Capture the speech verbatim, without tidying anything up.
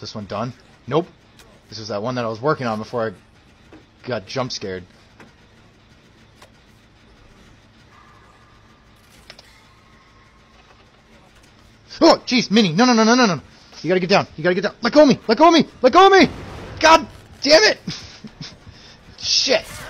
this one done? Nope. This was that one that I was working on before I got jump scared. Oh, jeez, Minnie. No, no, no, no, no, no. You gotta get down. You gotta get down. Let go of me. Let go of me. Let go of me. God damn it. Shit.